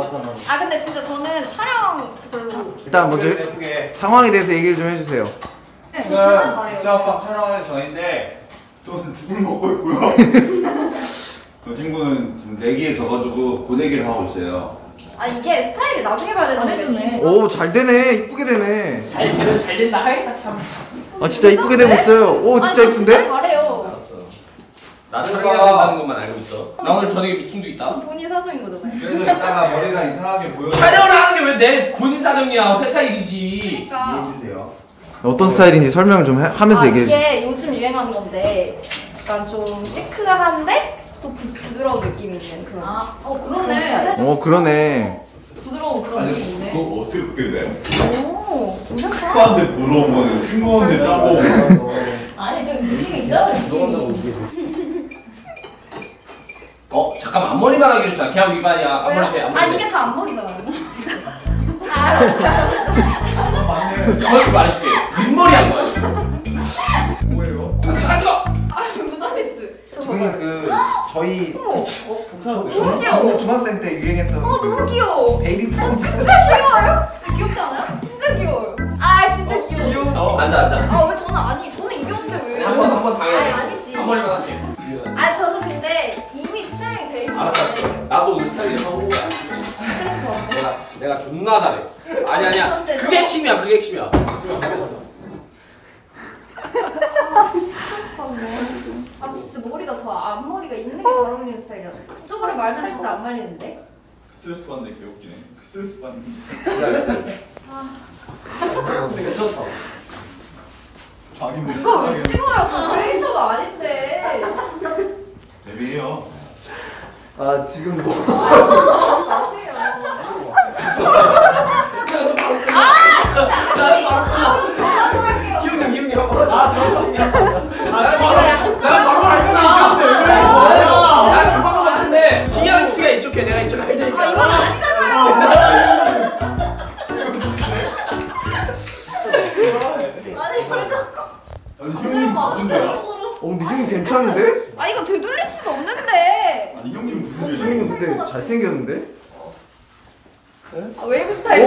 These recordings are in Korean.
아 근데 진짜 저는 촬영 별로. 일단 먼저 상황에 대해서 얘기를 좀 해주세요. 지금 붕어빵 촬영하는 전인데 저는 죽을 먹고 있고요. 저 친구는 지금 내기에 져가지고 고데기를 하고 있어요. 아 이게 스타일이 나중에 봐야 되는 거지. 오, 잘 되네. 이쁘게 되네. 잘 된다 하겠다 참. 아 진짜 이쁘게 되고 있어요. 오, 진짜 이쁜데? 진짜 잘해요. 나 촬영해야 된다는 것만 알고 있어. 나 오늘 저녁에 미팅도 있다. 본인 사정인 거잖아요. 그래서 이따가 머리가 이상하게 보여. 촬영을 하는 게 왜 내 본인 사정이야? 회사 일이지. 그러니까. 이해해주세요. 어떤 스타일인지 설명을 좀 하면서 얘기해 주세요. 이게 요즘 유행하는 건데 약간 좀 시크한데 또 부드러운 느낌이 있는 그런. 그러네. 그러네. 부드러운 그런 아니 느낌이 있네. 그거 어떻게 그렇게 돼? 오, 괜찮다. 슈퍼한데 부러운 거는 싱거운데 짜고. 아니 되게 느낌이 있잖아 느낌이. 잠깐만 앞머리만 하기로 했잖아. 계약 위반이야. 앞머리 아 이게 다 앞머리잖아요. 알았어. 맞네. 정확히 말해줄게. 윗머리 한 거야. 뭐예요? 무서비스 그거는 그 저희 너무 귀여워. 중학생 때 유행했던 너무 귀여워. 베이비 폼. 진짜 귀여워요? 귀엽지 않아요? 진짜 귀여워요. 아 진짜 귀여워. 앉아. 아 왜 저는 아니 저는 이겼는데 왜? 한번 당해야 돼. 아니지. 앞머리만 할게. 아 저는 근데 이미 스타일링 돼 있어요. 알았어. 나도 오늘 스타일링 하고 온 거야. 그래서. 내가 존나 잘해. 아니야. 그게 핵심이야. 그게 핵심이야. 아 진짜 머리가 저 앞머리가 있는 게 잘 어울리는 스타일이라. 그쪽으로 말면 진짜 안 말리는데? 스트레스 받는데 개웃기네. 스트레스 받는. 괜찮다. 자기 뭐. 그거 왜 찍어요? 저 크리에이터가 아닌데. 데뷔해요. 아 지금 뭐? 기웅이 형. 나는 바로 할구나. 나는 바로 같은데 희영 씨가 이쪽에 내가 이쪽 할 테니까. 아 이건 아니잖아요. 아니 왜 자꾸? 아니 형님 무슨 죄야? 근데 형님 괜찮은데? 아 이거 되돌릴 수가 없는데. 아니 형님 무슨 죄야? 형님 근데 잘생겼는데? 아, 웨이브 스타일.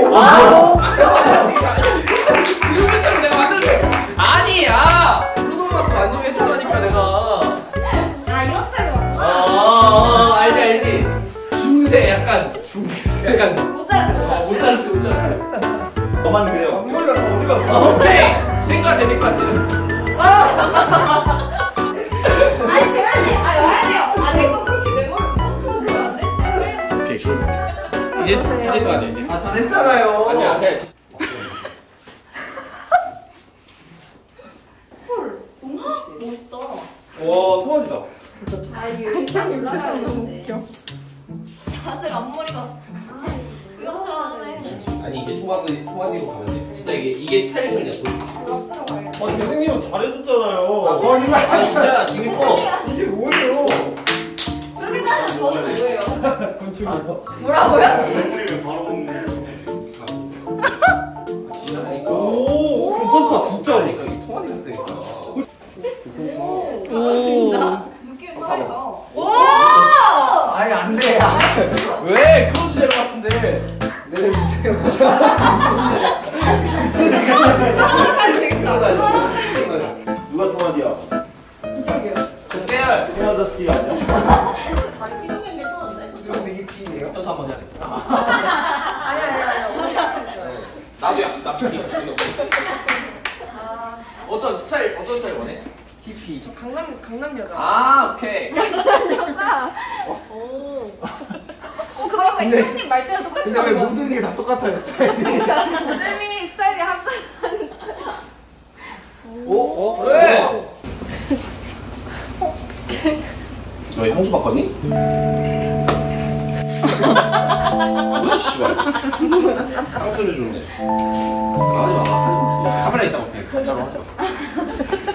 이거처럼 내가 만들어줘. 아니야. 브루노마스 완전 해줘라니까 내가. 아 이런 스타일로 왔구나. 알지. 중세 약간 모자르트. 모짜르트. 너만 그래요. 앞머리가 다 어디 갔어? 오케이. 된 거 같아. 아니 재현이, 와야 돼요. 내거 그렇게 내 머리 웃어서 그러면 안 돼? 오케이. 그럼 이제서 아니야. 이제서. 전 했잖아요. 아니야. 해. 헐, 너무 멋있다. 와 통화지다. 아 이게 일상 올라가야 되는데. 다들 앞머리가 그렇잖아네. 아니 이제 통화기로 가면 돼. 진짜 이게 스타일링을 내가 보여줄게. 선생님은 잘해줬잖아요. 아 진짜 지금 거. 이게 뭐예요? 그렇게 따지면 저는 뭐예요? 건축이요. 뭐라고요? 선생님 바로 먹네. 진짜니까. 오, 괜찮다 진짜. 그러니까 이게 통화기 같다니까. 느낌이 살아있다. 오! 아니 안 돼. 왜 그런 주제로 같은데? 내려주세요. 그거 하면 살면 되겠다. 그거 하면 살면 되겠다. 누가 통화디야? 이쪽이요. 좋대요. 통화다티 아니야? 이동현 괜찮은데? 근데 이 핀이에요? 연습 한번 해야 돼. 아니야. 오늘 약속 있어요. 나도 약속 나 밑에 있어. 이거. 어떤 스타일 원해? 히피. 저 강남 여자. 아 오케이. 여자. 오. 그거 약간 근데- 형님 말대로 똑같이 근데 왜 나온 거. 모든 게 다 똑같아요 스타일이? 그러니까 쌤이 스타일이 한 번. 오? 왜? 너 향수 바꿨니? 뭐야 씨발. 향수를 줬네. 하지마. 카메라 있다고 그냥 가짜로 하지 마.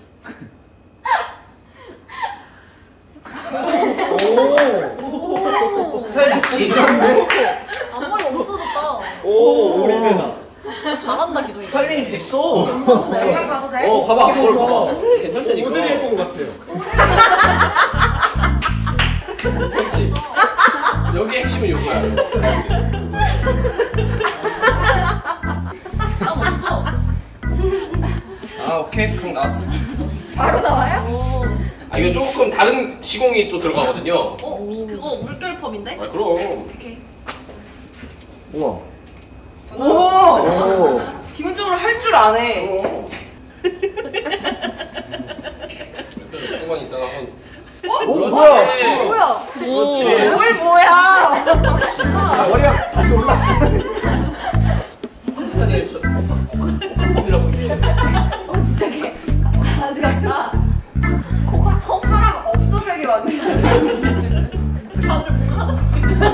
오! 스타일 있지? 앞머리 없어졌다. 오, 오리배나. 잘한다 기동이. 스타일링이 됐어. 장난 가도 돼? 봐봐. 그걸 봐봐. 괜찮다니까. 모델 앨범 같아요. 그렇지. 여기 핵심은 이거야. 오케이 그럼 나왔어. 바로 나와요? 아 이거 조금 다른 시공이 또 들어가거든요. 그거 물결펌인데? 아 그럼. 오케이. 우와. 오! 오. 기본적으로 할 줄 아네. 조금만 있다가 한. 오, 그렇지. 뭐야? 뭐야? 그렇지. 뭘 뭐야? 머리가 다시 올라. 아니 저. 컴이라고 해. 진짜 개 아직 같다. 사람 없어벽에 왔는데. 다들 뭐 하나씩.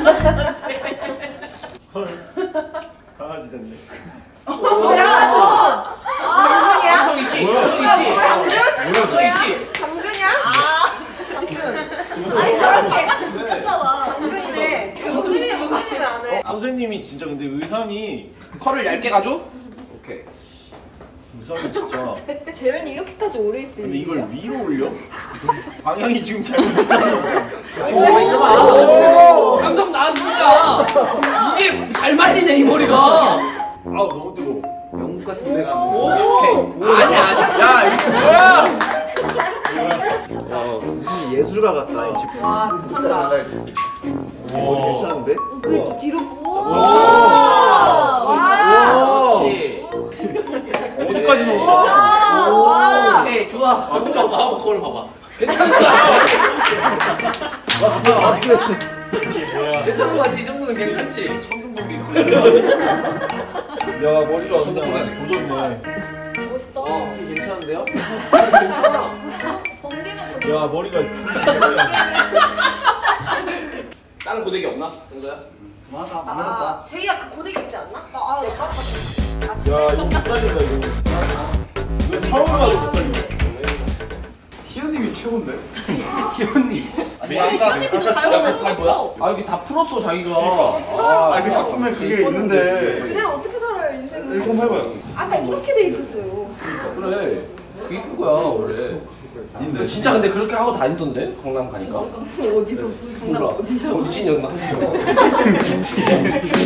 헐. 강아지 됐네. 뭐야 저? 감정 있지. 감정 있지. 감정 있지. 강준이야? 아, 강준. 아니 저렇게 똑같잖아. 강준이네. 무슨 일을 안 해? 선생님이 진짜 근데 의상이 컬을 얇게 가줘. 오케이. 의상이 진짜. 재현이 이렇게까지 오래 있을 근데 이걸 일이에요? 위로 올려? 방향이 지금 잘못됐잖아. 가만 있어봐. 감정 나왔으니까 이게 잘 말리네 이 머리가. 아우 너무 뜨거워. 영국 같은 데 가면. 오케이. 아니야. 야 이게 뭐야? 와, 무슨 예술가 같다. 와, 미쳤다. 오, 괜찮은데? 그게 또 뒤로 보고. 그렇지. 어디까지 넣은 거야? 와. 오케이 좋아. 아 생각 봐. 거울 봐봐. 괜찮은 거 같아. 박수, 박수. 이게 뭐야? 괜찮은 거 같지? 이 정도는 괜찮지. 천둥번개 야 머리가 완전 조졌네. 멋있다. 괜찮은데요? 괜찮아. 번개는 야 머리가. 다른 고데기 없나? 영서야? 맞아, 맞았다. 제이야 그 고데기 있지 않나? 아, 내 깜빡이. 야 이거 못 살린다 이거. 왜 처음 봐도 못 살린다. 희연님이 최고인데? 희연님. 아니, 아까 잘 뭐야? 아 여기 다 풀었어 자기가. 아, 그 작품에 그게 있는데. 그대로 어떻게 살아요 인생을? 이거 해봐요. 아까 이렇게 돼 있었어요. 그래. 그게 이쁜 거야 원래. 아닌데. 진짜 근데 그렇게 하고 다니던데 강남 가니까. 어디서? 강남 어디서? 미친년만.